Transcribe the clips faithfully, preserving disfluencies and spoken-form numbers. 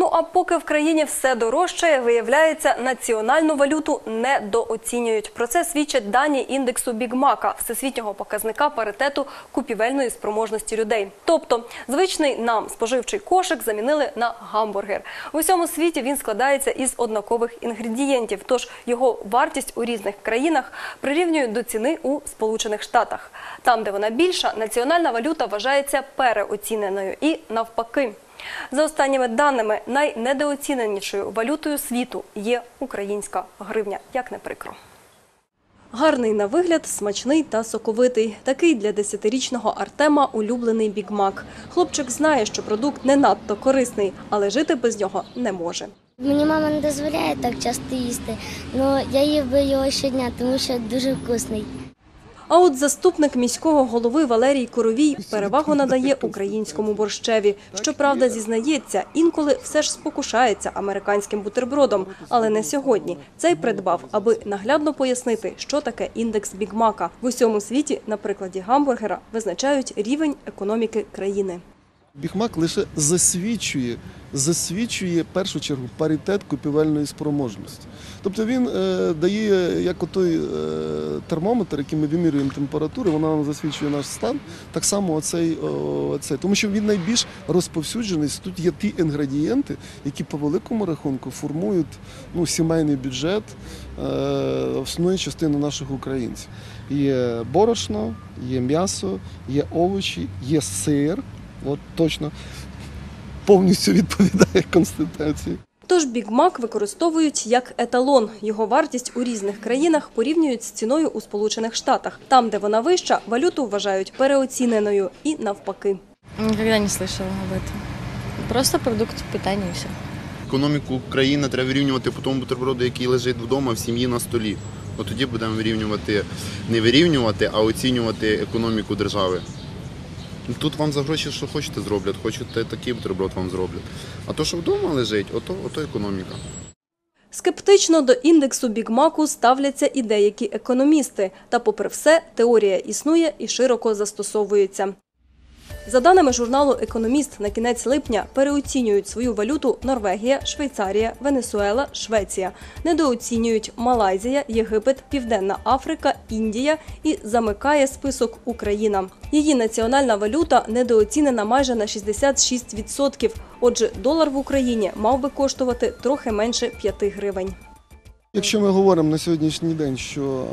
Ну а поки в країні все дорожчає, виявляється, національну валюту недооцінюють. Про це свідчать дані індексу Бігмака, всесвітнього показника паритету купівельної спроможності людей. Тобто, звичний нам споживчий кошик замінили на гамбургер. В усьому світі він складається із однакових інгредієнтів, тож його вартість у різних країнах прирівнюють до ціни у Сполучених Штатах. Там, де вона більша, національна валюта вважається переоціненою і навпаки. За останніми даними, найнедооціненішою валютою світу є українська гривня, як не прикро. Гарний на вигляд, смачний та соковитий. Такий для десятирічного Артема улюблений бігмак. Хлопчик знає, що продукт не надто корисний, але жити без нього не може. Мені мама не дозволяє так часто їсти, але я їв би його щодня, тому що дуже вкусний. А от заступник міського голови Валерій Коровій перевагу надає українському борщеві. Щоправда, зізнається, інколи все ж спокушається американським бутербродом. Але не сьогодні. Цей придбав, аби наглядно пояснити, що таке індекс Бігмака. В усьому світі, на прикладі гамбургера, визначають рівень економіки країни. Бігмак лише засвідчує, засвідчує, в першу чергу, паритет купівельної спроможності. Тобто він е, дає, як отой е, термометр, яким ми вимірюємо температуру, вона нам засвідчує наш стан, так само оцей, оцей. Тому що він найбільш розповсюджений. Тут є ті інгредієнти, які по великому рахунку формують ну, сімейний бюджет е, основної частини наших українців. Є борошно, є м'ясо, є овочі, є сир. От точно повністю відповідає Конституції. Тож бігмак використовують як еталон. Його вартість у різних країнах порівнюють з ціною у Сполучених Штатах. Там, де вона вища, валюту вважають переоціненою і навпаки. Ніколи не слышала об этом. Просто продукт питання і все. Економіку країни треба вирівнювати по тому бутерброду, який лежить вдома в сім'ї на столі. От тоді будемо вирівнювати, не вирівнювати, а оцінювати економіку держави. Тут вам за гроші, що хочете, зроблять, хочете такий бутерброд вам зроблять. А то, що вдома лежить, ото, ото економіка. Скептично до індексу Бігмаку ставляться і деякі економісти. Та попри все, теорія існує і широко застосовується. За даними журналу «Економіст», на кінець липня переоцінюють свою валюту Норвегія, Швейцарія, Венесуела, Швеція. Недооцінюють Малайзія, Єгипет, Південна Африка, Індія і замикає список Україна. Її національна валюта недооцінена майже на шістдесят шість відсотків. Отже, долар в Україні мав би коштувати трохи менше п'яти гривень. Якщо ми говоримо на сьогоднішній день, що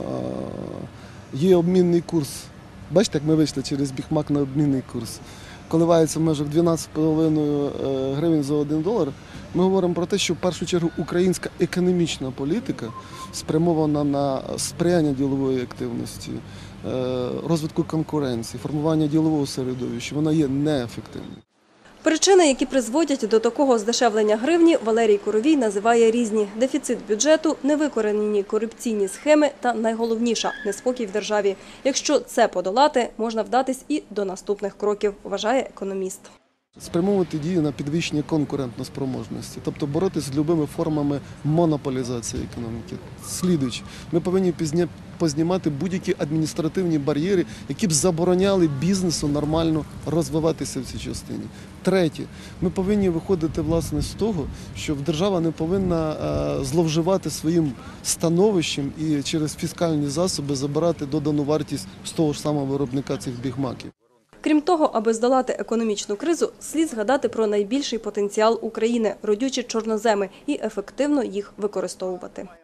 є обмінний курс, бачите, як ми вийшли через Бігмак на обмінний курс, коливається в межах дванадцять з половиною гривень за один долар, ми говоримо про те, що в першу чергу українська економічна політика спрямована на сприяння ділової активності, розвитку конкуренції, формування ділового середовища, вона є неефективною. Причини, які призводять до такого здешевлення гривні, Валерій Коровій називає різні. Дефіцит бюджету, невикоренені корупційні схеми та, найголовніше, неспокій в державі. Якщо це подолати, можна вдатись і до наступних кроків, вважає економіст. Спрямовувати дії на підвищення конкурентоспроможності, тобто боротися з любими формами монополізації економіки. Слідуючи, ми повинні познімати будь-які адміністративні бар'єри, які б забороняли бізнесу нормально розвиватися в цій частині. Третє, ми повинні виходити власне з того, що держава не повинна зловживати своїм становищем і через фіскальні засоби забирати додану вартість з того ж самого виробника цих бігмаків. Крім того, аби здолати економічну кризу, слід згадати про найбільший потенціал України – родючі чорноземи і ефективно їх використовувати.